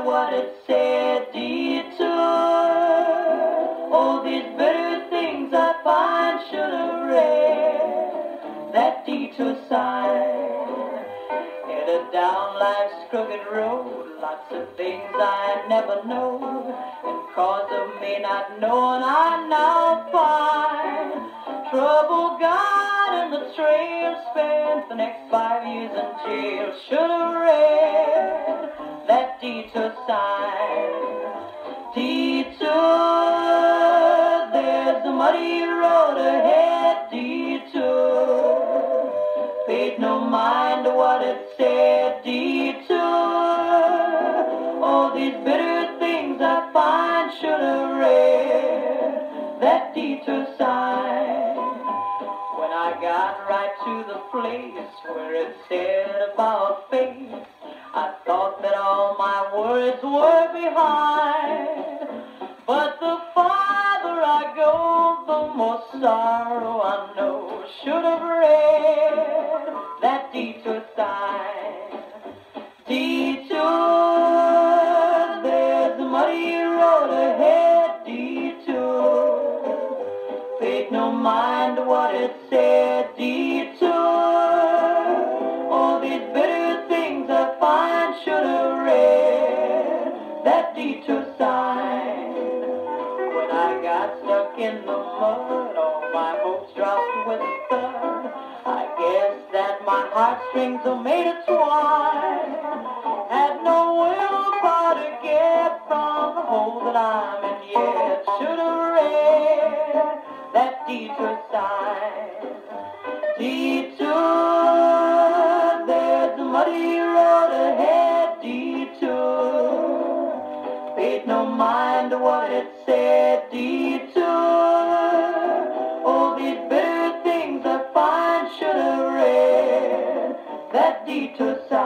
what it said, detour. Oh, these bitter things I find should have read that detour sign. Headed down life's crooked road, lots of things I never know, and cause of me not knowing I now find trouble God and the trail. Spent the next 5 years in jail. Should have read that detour sign. Detour, there's a muddy road ahead. Detour, paid no mind to what it said. Detour, all these bitter things I find. Should have read that detour sign. When I got right to the place where it said about faith, I thought that all my worries were behind. But the farther I go, the more sorrow I know. Should have read that detour sign. Detour, there's a muddy road ahead. Detour, paid no mind to what it said. Detour, all these bitter things I find. Should have read that detour sign. When I got stuck in the mud, all my hopes dropped with a thud. I guess that my heartstrings are made of twine. Had no willpower to get from the hole that I'm in yet. Should have read that detour sign. Detour, there's a muddy road ahead. Detour, paid no mind to what it said. Detour, all these bitter things I find. Should have read that detour sign.